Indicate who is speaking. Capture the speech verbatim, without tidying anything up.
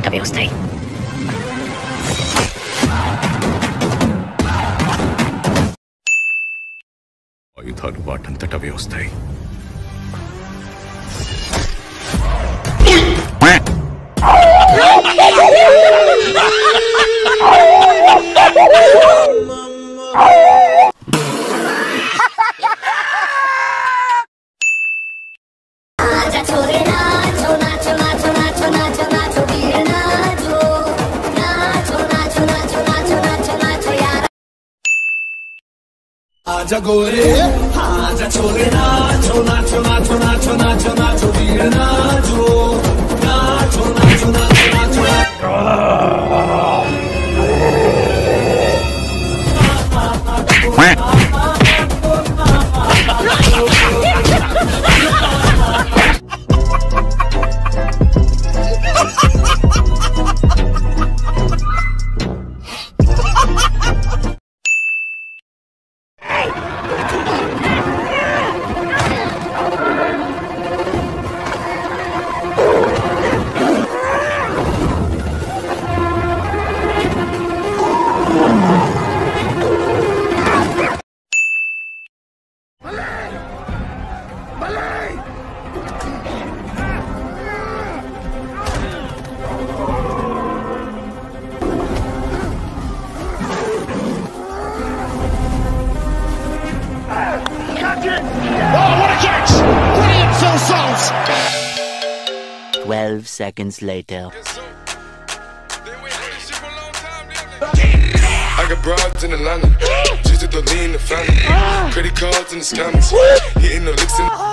Speaker 1: అవే వస్తాయి.
Speaker 2: ఆయుధాలు వాటంతట అవే వస్తాయి.
Speaker 3: आजा गोरे आजा छोरे नाचो नाचो नाचो नाचो नाचो नाचो वीर नाचो नाचो नाचो नाचो नाचो
Speaker 1: Twelve seconds later.
Speaker 4: I got broads in Atlanta, just to lean the family. Credit cards and the scammers, hitting the licks in the